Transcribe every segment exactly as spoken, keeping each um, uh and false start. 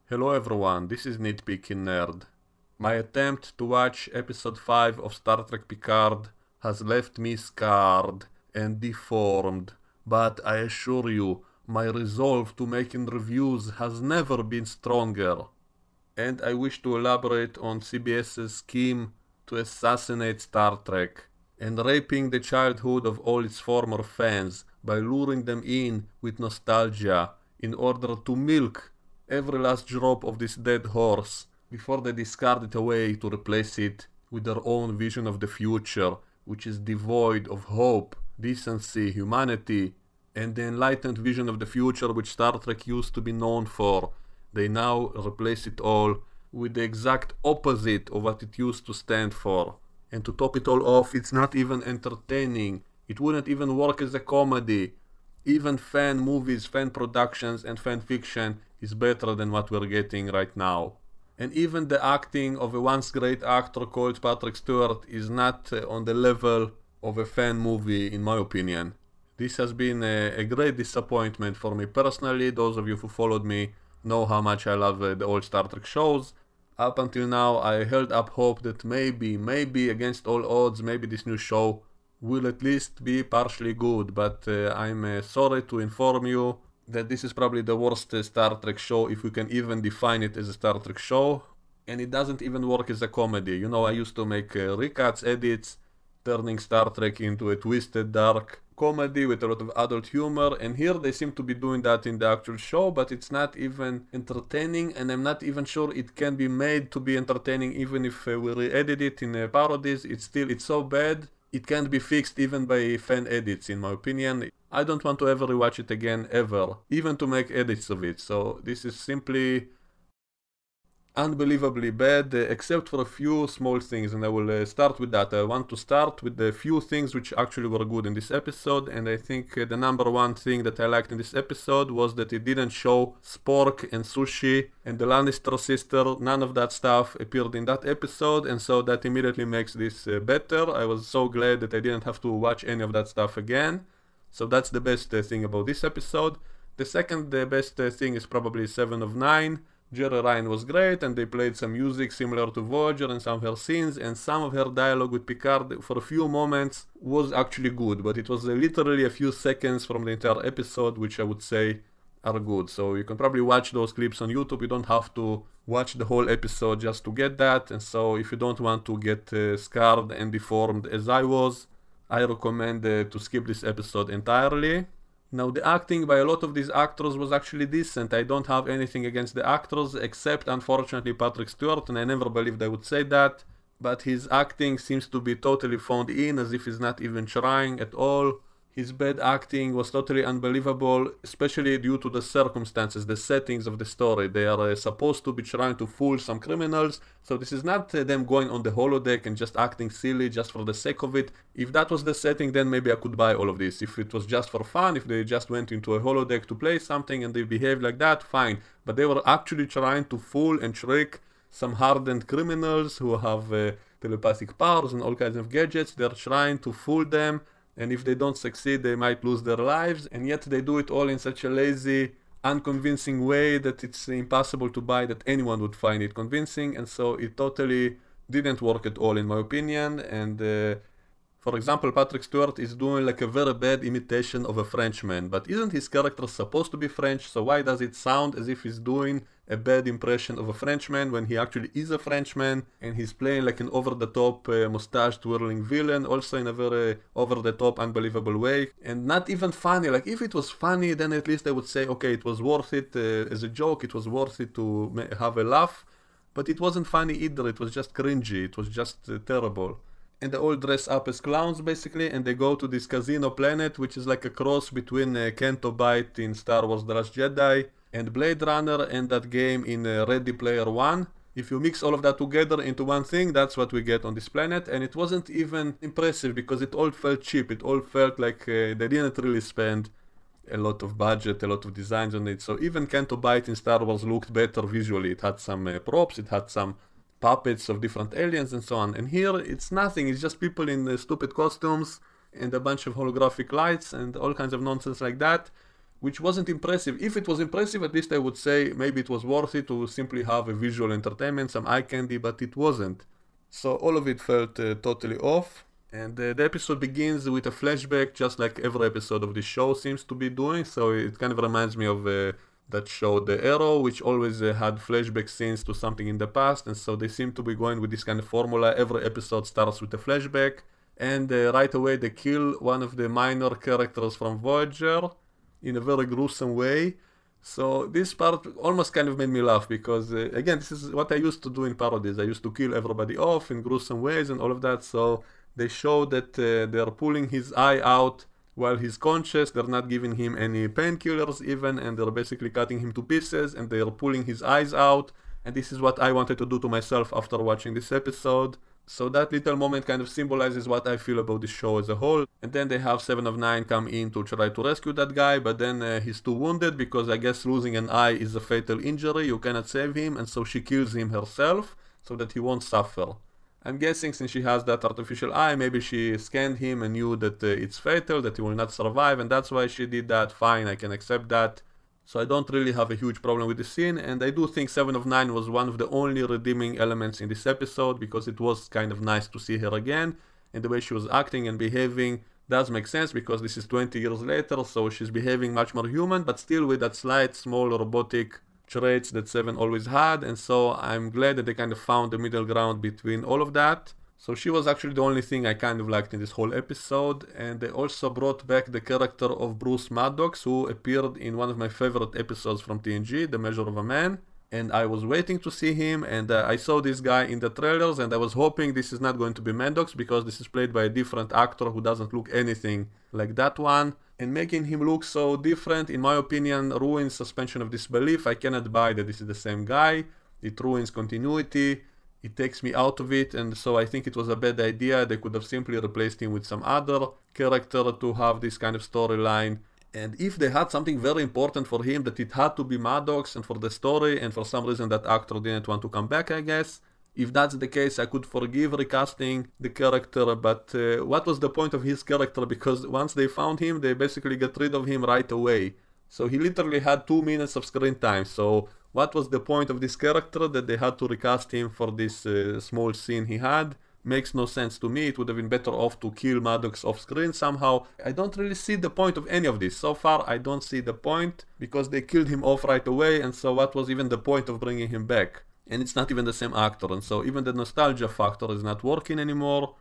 Hello everyone, this is Nitpicking Nerd. My attempt to watch episode five of Star Trek Picard has left me scarred and deformed, but I assure you, my resolve to making reviews has never been stronger. And I wish to elaborate on CBS's scheme to assassinate Star Trek and raping the childhood of all its former fans by luring them in with nostalgia in order to milk every last drop of this dead horse before they discard it away to replace it with their own vision of the future, which is devoid of hope, decency, humanity, and the enlightened vision of the future which Star Trek used to be known for. They now replace it all with the exact opposite of what it used to stand for. And to top it all off, it's not even entertaining. It wouldn't even work as a comedy. Even fan movies, fan productions, and fan fiction is better than what we're getting right now. And even the acting of a once great actor called Patrick Stewart is not uh, on the level of a fan movie, in my opinion. This has been a, a great disappointment for me personally. Those of you who followed me know how much I love uh, the old Star Trek shows. Up until now, I held up hope that maybe, maybe against all odds, maybe this new show will at least be partially good, but uh, I'm uh, sorry to inform you that this is probably the worst uh, Star Trek show, if we can even define it as a Star Trek show, and it doesn't even work as a comedy. You know, I used to make uh, recuts, edits, turning Star Trek into a twisted, dark comedy with a lot of adult humor, and here they seem to be doing that in the actual show, but it's not even entertaining, and I'm not even sure it can be made to be entertaining even if uh, we re-edit it in uh, parodies. It's still, it's so bad, it can't be fixed even by fan edits, in my opinion. I don't want to ever rewatch it again, ever, even to make edits of it, so this is simply unbelievably bad, uh, except for a few small things, and I will uh, start with that. I want to start with the few things which actually were good in this episode, and I think uh, the number one thing that I liked in this episode was that it didn't show Spork and Sushi and the Lannister sister. None of that stuff appeared in that episode, and so that immediately makes this uh, better. I was so glad that I didn't have to watch any of that stuff again, so that's the best uh, thing about this episode. The second uh, best uh, thing is probably seven of nine. Jerry Ryan was great, and they played some music similar to Voyager and some of her scenes, and some of her dialogue with Picard for a few moments was actually good, but it was uh, literally a few seconds from the entire episode which I would say are good. So you can probably watch those clips on YouTube. You don't have to watch the whole episode just to get that, and so if you don't want to get uh, scarred and deformed as I was, I recommend uh, to skip this episode entirely. Now, the acting by a lot of these actors was actually decent. I don't have anything against the actors, except unfortunately Patrick Stewart, and I never believed I would say that, but his acting seems to be totally phoned in, as if he's not even trying at all. His bad acting was totally unbelievable, especially due to the circumstances, the settings of the story. They are uh, supposed to be trying to fool some criminals, so this is not uh, them going on the holodeck and just acting silly just for the sake of it. If that was the setting, then maybe I could buy all of this. If it was just for fun, if they just went into a holodeck to play something and they behaved like that, fine. But they were actually trying to fool and trick some hardened criminals who have uh, telepathic powers and all kinds of gadgets. They're trying to fool them, and if they don't succeed, they might lose their lives, and yet they do it all in such a lazy, unconvincing way that it's impossible to buy that anyone would find it convincing, and so it totally didn't work at all in my opinion. And uh, for example, Patrick Stewart is doing like a very bad imitation of a Frenchman, but isn't his character supposed to be French, so why does it sound as if he's doing a bad impression of a Frenchman when he actually is a Frenchman, and he's playing like an over-the-top uh, mustache-twirling villain, also in a very over-the-top, unbelievable way, and not even funny. Like, if it was funny, then at least I would say, okay, it was worth it uh, as a joke, it was worth it to ma- have a laugh, but it wasn't funny either. It was just cringy, it was just uh, terrible. And they all dress up as clowns basically, and they go to this casino planet, which is like a cross between uh, Canto Bight in Star Wars The Last Jedi and Blade Runner and that game in uh, Ready Player One. If you mix all of that together into one thing, that's what we get on this planet, and it wasn't even impressive because it all felt cheap. It all felt like uh, they didn't really spend a lot of budget, a lot of designs on it. So even Canto Bight in Star Wars looked better visually. It had some uh, props, it had some puppets of different aliens and so on, and here it's nothing. It's just people in uh, stupid costumes and a bunch of holographic lights and all kinds of nonsense like that, which wasn't impressive. If it was impressive, at least I would say maybe it was worth it to simply have a visual entertainment, some eye candy, but it wasn't. So all of it felt uh, totally off. And uh, the episode begins with a flashback, just like every episode of the show seems to be doing. So it kind of reminds me of uh, that show The Arrow, which always uh, had flashback scenes to something in the past. And so they seem to be going with this kind of formula. Every episode starts with a flashback. And uh, right away they kill one of the minor characters from Voyager in a very gruesome way. So this part almost kind of made me laugh because, uh, again, this is what I used to do in parodies. I used to kill everybody off in gruesome ways and all of that. So they show that uh, they're pulling his eye out while he's conscious. They're not giving him any painkillers even, and they're basically cutting him to pieces, and they're pulling his eyes out. And this is what I wanted to do to myself after watching this episode. So that little moment kind of symbolizes what I feel about the show as a whole. And then they have Seven of Nine come in to try to rescue that guy, but then uh, he's too wounded because I guess losing an eye is a fatal injury. You cannot save him, and so she kills him herself so that he won't suffer. I'm guessing since she has that artificial eye, maybe she scanned him and knew that uh, it's fatal, that he will not survive, and that's why she did that. Fine, I can accept that. So I don't really have a huge problem with the scene, and I do think Seven of Nine was one of the only redeeming elements in this episode, because it was kind of nice to see her again, and the way she was acting and behaving does make sense, because this is twenty years later, so she's behaving much more human, but still with that slight, small, robotic traits that Seven always had, and so I'm glad that they kind of found the middle ground between all of that. So she was actually the only thing I kind of liked in this whole episode, and they also brought back the character of Bruce Maddox, who appeared in one of my favorite episodes from T N G, The Measure of a Man, and I was waiting to see him, and uh, I saw this guy in the trailers, and I was hoping this is not going to be Maddox, because this is played by a different actor who doesn't look anything like that one, and making him look so different, in my opinion, ruins suspension of disbelief. I cannot buy that this is the same guy. It ruins continuity. It takes me out of it, and so I think it was a bad idea. They could have simply replaced him with some other character to have this kind of storyline. And if they had something very important for him, that it had to be Maddox and for the story, and for some reason that actor didn't want to come back, I guess. If that's the case, I could forgive recasting the character, but uh, what was the point of his character? Because once they found him, they basically got rid of him right away. So he literally had two minutes of screen time, so what was the point of this character that they had to recast him for this uh, small scene he had? Makes no sense to me. It would have been better off to kill Maddox off screen somehow. I don't really see the point of any of this. So far, I don't see the point, because they killed him off right away, and so what was even the point of bringing him back? And it's not even the same actor, and so even the nostalgia factor is not working anymore.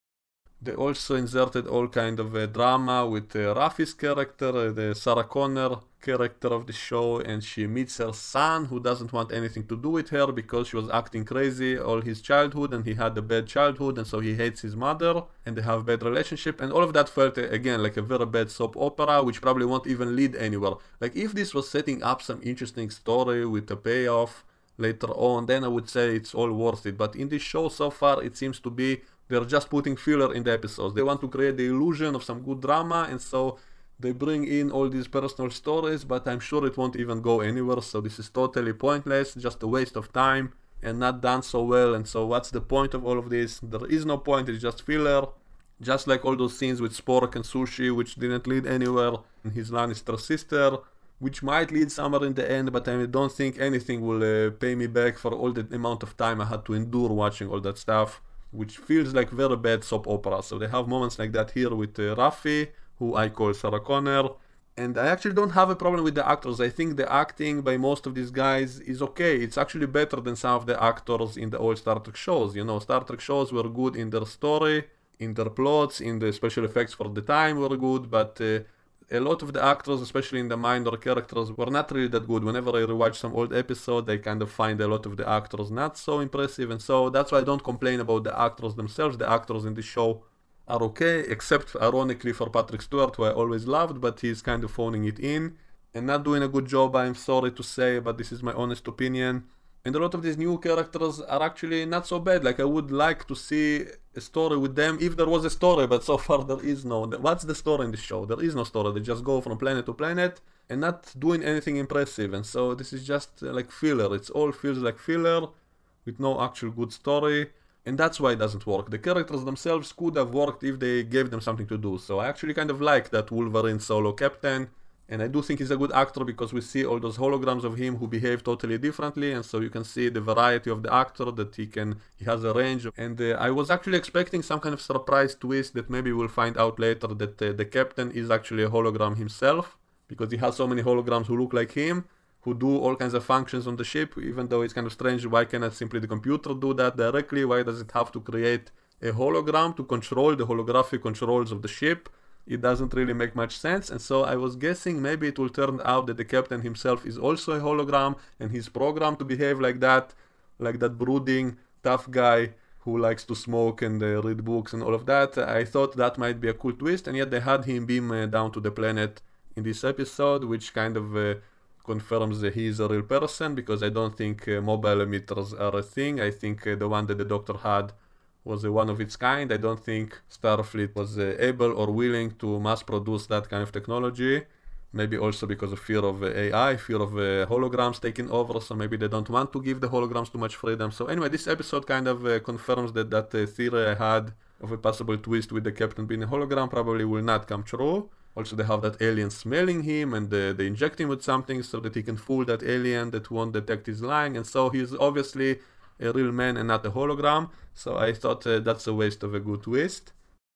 They also inserted all kind of uh, drama with uh, Raffi's character, uh, the Sarah Connor character of the show, and she meets her son, who doesn't want anything to do with her because she was acting crazy all his childhood, and he had a bad childhood, and so he hates his mother, and they have a bad relationship, and all of that felt, uh, again, like a very bad soap opera, which probably won't even lead anywhere. Like, if this was setting up some interesting story with a payoff later on, then I would say it's all worth it, but in this show so far, it seems to be they're just putting filler in the episodes. They want to create the illusion of some good drama, and so they bring in all these personal stories, but I'm sure it won't even go anywhere, so this is totally pointless, just a waste of time, and not done so well, and so what's the point of all of this? There is no point, it's just filler. Just like all those scenes with Spork and Sushi, which didn't lead anywhere, and his Lannister sister, which might lead somewhere in the end, but I don't think anything will uh, pay me back for all the amount of time I had to endure watching all that stuff, which feels like very bad soap opera. So they have moments like that here with uh, Raffi, who I call Sarah Connor, and I actually don't have a problem with the actors. I think the acting by most of these guys is okay. It's actually better than some of the actors in the old Star Trek shows. You know, Star Trek shows were good in their story, in their plots, in the special effects for the time were good, but uh, a lot of the actors, especially in the minor characters, were not really that good. Whenever I rewatch some old episode, I kind of find a lot of the actors not so impressive, and so that's why I don't complain about the actors themselves. The actors in the show are okay, except ironically for Patrick Stewart, who I always loved, but he's kind of phoning it in and not doing a good job, I'm sorry to say, but this is my honest opinion. And a lot of these new characters are actually not so bad. Like, I would like to see a story with them, if there was a story, but so far there is no. What's the story in the show? There is no story. They just go from planet to planet and not doing anything impressive, and so this is just uh, like filler. It all feels like filler with no actual good story, and that's why it doesn't work. The characters themselves could have worked if they gave them something to do. So I actually kind of like that Wolverine solo captain. And I do think he's a good actor because we see all those holograms of him who behave totally differently, and so you can see the variety of the actor, that he can, he has a range. And uh, I was actually expecting some kind of surprise twist that maybe we'll find out later that uh, the captain is actually a hologram himself, because he has so many holograms who look like him, who do all kinds of functions on the ship, even though it's kind of strange. Why cannot simply the computer do that directly? Why does it have to create a hologram to control the holographic controls of the ship? It doesn't really make much sense. And so I was guessing maybe it will turn out that the captain himself is also a hologram, and he's programmed to behave like that, like that brooding, tough guy who likes to smoke and uh, read books and all of that. I thought that might be a cool twist, and yet they had him beam uh, down to the planet in this episode, which kind of uh, confirms that he is a real person, because I don't think uh, mobile emitters are a thing. I think uh, the one that the doctor had was uh, one of its kind. I don't think Starfleet was uh, able or willing to mass produce that kind of technology. Maybe also because of fear of uh, A I, fear of uh, holograms taking over, so maybe they don't want to give the holograms too much freedom. So anyway, this episode kind of uh, confirms that that uh, theory I had of a possible twist with the captain being a hologram probably will not come true. Also, they have that alien smelling him, and uh, they inject him with something so that he can fool that alien that won't detect his lying, and so he's obviously a real man and not a hologram. So I thought uh, that's a waste of a good twist.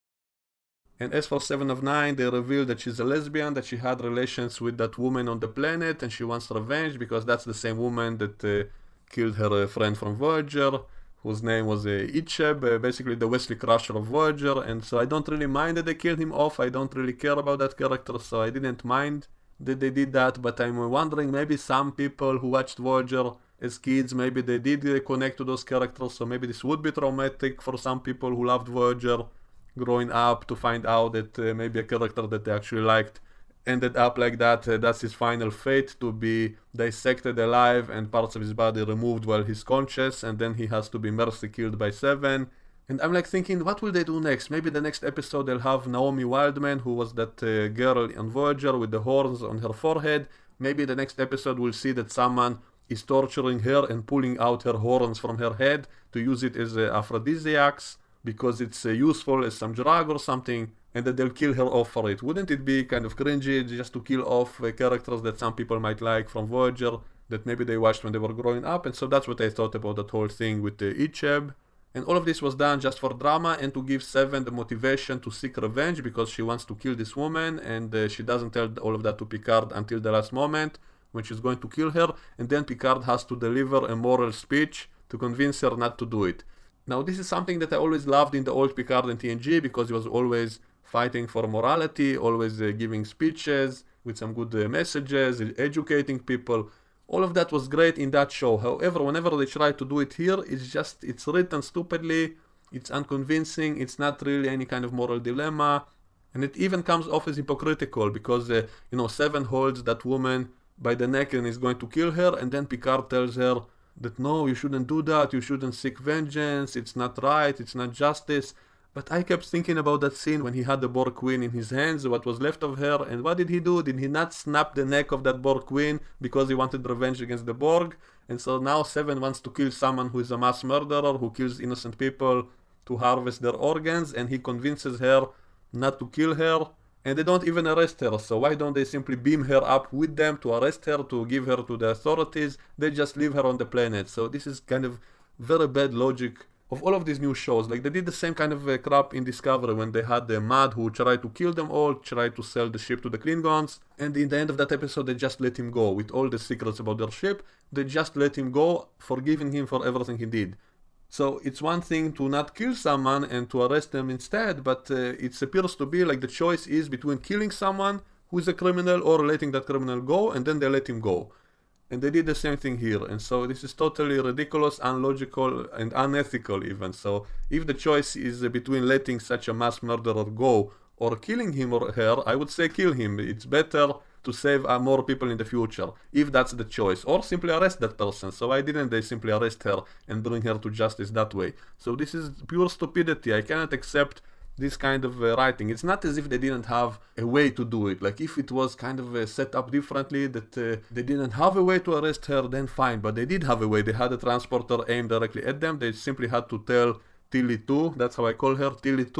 And as for Seven of Nine, they reveal that she's a lesbian, that she had relations with that woman on the planet, and she wants revenge because that's the same woman that uh, killed her uh, friend from Voyager, whose name was uh, Icheb, uh, basically the Wesley Crusher of Voyager. And so I don't really mind that they killed him off. I don't really care about that character, so I didn't mind that they did that. But I'm wondering, maybe some people who watched Voyager as kids, maybe they did uh, connect to those characters, so maybe this would be traumatic for some people who loved Voyager growing up, to find out that uh, maybe a character that they actually liked ended up like that. Uh, that's his final fate, to be dissected alive and parts of his body removed while he's conscious, and then he has to be mercy killed by Seven. And I'm like thinking, what will they do next? Maybe the next episode they'll have Naomi Wildman, who was that uh, girl on Voyager with the horns on her forehead. Maybe the next episode we'll see that someone is torturing her and pulling out her horns from her head to use it as uh, aphrodisiacs, because it's uh, useful as some drug or something, and that they'll kill her off for it. Wouldn't it be kind of cringy just to kill off uh, characters that some people might like from Voyager, that maybe they watched when they were growing up? And so that's what I thought about that whole thing with uh, Icheb. And all of this was done just for drama and to give Seven the motivation to seek revenge, because she wants to kill this woman, and uh, she doesn't tell all of that to Picard until the last moment when she's going to kill her, and then Picard has to deliver a moral speech to convince her not to do it. Now, this is something that I always loved in the old Picard and T N G, because he was always fighting for morality, always uh, giving speeches with some good uh, messages, educating people. All of that was great in that show. However, whenever they try to do it here, it's just, it's written stupidly, it's unconvincing, it's not really any kind of moral dilemma, and it even comes off as hypocritical, because, uh, you know, Seven holds that woman by the neck and is going to kill her, and then Picard tells her that no, you shouldn't do that, you shouldn't seek vengeance, it's not right, it's not justice. But I kept thinking about that scene when he had the Borg Queen in his hands, what was left of her, and what did he do? Did he not snap the neck of that Borg Queen because he wanted revenge against the Borg? And so now Seven wants to kill someone who is a mass murderer, who kills innocent people to harvest their organs, and he convinces her not to kill her, and they don't even arrest her. So why don't they simply beam her up with them to arrest her, to give her to the authorities? They just leave her on the planet. So this is kind of very bad logic of all of these new shows. Like, they did the same kind of uh, crap in Discovery when they had the Mad who tried to kill them all, tried to sell the ship to the Klingons, and in the end of that episode they just let him go with all the secrets about their ship. They just let him go, forgiving him for everything he did. So it's one thing to not kill someone and to arrest them instead, but uh, it appears to be like the choice is between killing someone who is a criminal or letting that criminal go, and then they let him go. And they did the same thing here, and so this is totally ridiculous, unlogical, and unethical even. So if the choice is between letting such a mass murderer go or killing him or her, I would say kill him. It's better to save uh, more people in the future, if that's the choice, or simply arrest that person. So why didn't they simply arrest her and bring her to justice that way? So this is pure stupidity. I cannot accept this kind of uh, writing. It's not as if they didn't have a way to do it. Like, if it was kind of uh, set up differently, that uh, they didn't have a way to arrest her, then fine. But they did have a way. They had a transporter aimed directly at them. They simply had to tell Tilly two, that's how I call her, Tilly two,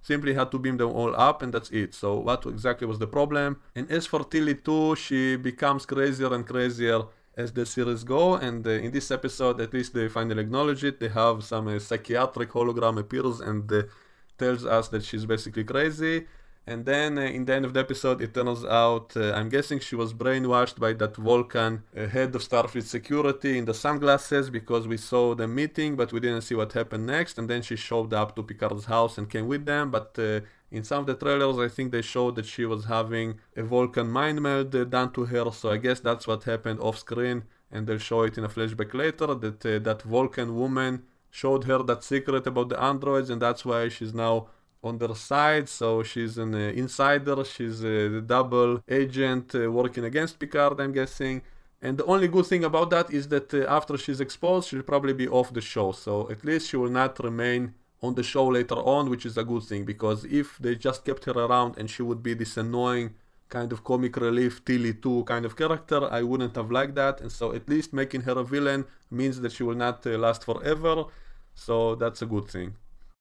simply had to beam them all up and that's it. So what exactly was the problem? And as for Tilly too, she becomes crazier and crazier as the series go, and uh, in this episode at least they finally acknowledge it. They have some uh, psychiatric hologram appears and uh, tells us that she's basically crazy. And then uh, in the end of the episode it turns out, uh, I'm guessing she was brainwashed by that Vulcan uh, head of Starfleet security in the sunglasses, because we saw them meeting but we didn't see what happened next, and then she showed up to Picard's house and came with them. But uh, in some of the trailers I think they showed that she was having a Vulcan mind meld uh, done to her, so I guess that's what happened off screen, and they'll show it in a flashback later, that uh, that Vulcan woman showed her that secret about the androids, and that's why she's now on their side. So she's an uh, insider, she's a double agent uh, working against Picard, I'm guessing. And the only good thing about that is that uh, after she's exposed, she'll probably be off the show. So at least she will not remain on the show later on, which is a good thing, because if they just kept her around and she would be this annoying kind of comic relief Tilly two kind of character, I wouldn't have liked that. And so at least making her a villain means that she will not uh, last forever. So that's a good thing.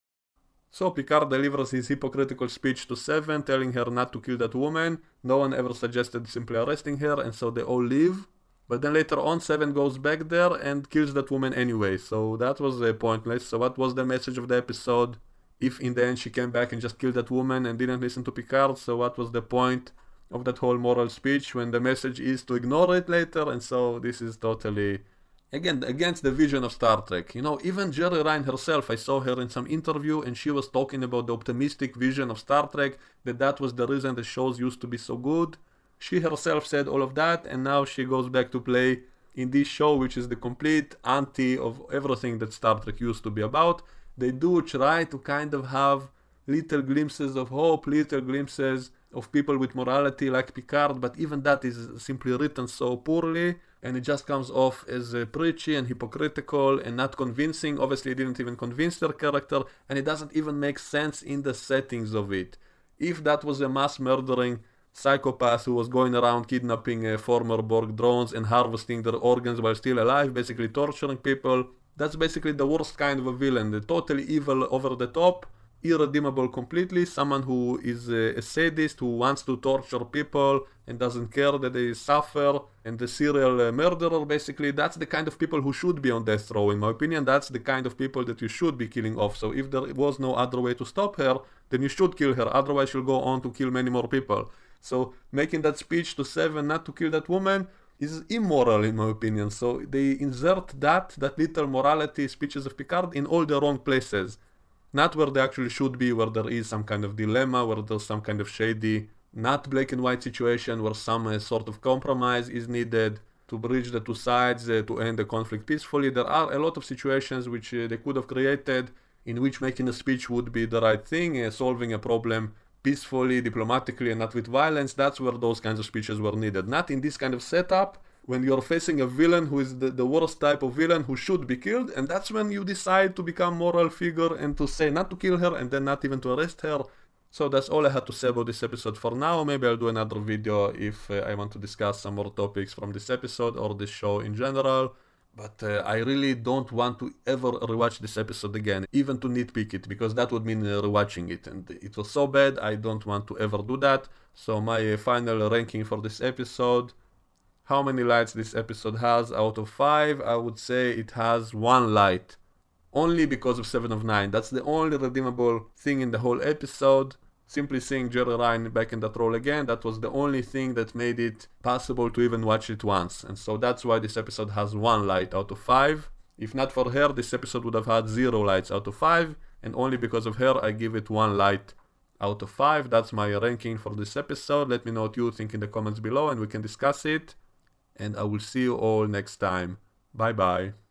So Picard delivers his hypocritical speech to Seven, telling her not to kill that woman. No one ever suggested simply arresting her, and so they all leave. But then later on, Seven goes back there and kills that woman anyway, so that was uh, pointless. So what was the message of the episode if in the end she came back and just killed that woman and didn't listen to Picard? So what was the point of that whole moral speech when the message is to ignore it later? And so this is totally, again, against the vision of Star Trek. You know, even Jeri Ryan herself, I saw her in some interview and she was talking about the optimistic vision of Star Trek, that that was the reason the shows used to be so good. She herself said all of that, and now she goes back to play in this show, which is the complete anti of everything that Star Trek used to be about. They do try to kind of have little glimpses of hope, little glimpses of people with morality like Picard, but even that is simply written so poorly, and it just comes off as uh, preachy and hypocritical and not convincing. Obviously it didn't even convince their character, and it doesn't even make sense in the settings of it. If that was a mass murdering psychopath who was going around kidnapping uh, former Borg drones and harvesting their organs while still alive, basically torturing people, that's basically the worst kind of a villain. The totally evil, over the top, irredeemable completely, someone who is uh, a sadist, who wants to torture people and doesn't care that they suffer, and the serial uh, murderer. Basically that's the kind of people who should be on death row. In my opinion, that's the kind of people that you should be killing off. So if there was no other way to stop her, then you should kill her, otherwise she'll go on to kill many more people. So making that speech to Seven not to kill that woman is immoral in my opinion. So they insert that, that little morality speeches of Picard in all the wrong places. Not where they actually should be, where there is some kind of dilemma, where there's some kind of shady, not black and white situation, where some uh, sort of compromise is needed to bridge the two sides, uh, to end the conflict peacefully. There are a lot of situations which uh, they could have created in which making a speech would be the right thing, uh, solving a problem peacefully, diplomatically, and not with violence. That's where those kinds of speeches were needed. Not in this kind of setup, when you're facing a villain who is the, the worst type of villain who should be killed, and that's when you decide to become moral figure and to say not to kill her and then not even to arrest her. So that's all I had to say about this episode for now. Maybe I'll do another video if uh, I want to discuss some more topics from this episode or this show in general. But uh, I really don't want to ever rewatch this episode again, even to nitpick it, because that would mean uh, rewatching it, and it was so bad, I don't want to ever do that. So my uh, final ranking for this episode, how many lights this episode has out of five, I would say it has one light. Only because of Seven of Nine. That's the only redeemable thing in the whole episode. Simply seeing Jeri Ryan back in that role again, that was the only thing that made it possible to even watch it once. And so that's why this episode has one light out of five. If not for her, this episode would have had zero lights out of five. And only because of her, I give it one light out of five. That's my ranking for this episode. Let me know what you think in the comments below and we can discuss it. And I will see you all next time. Bye bye.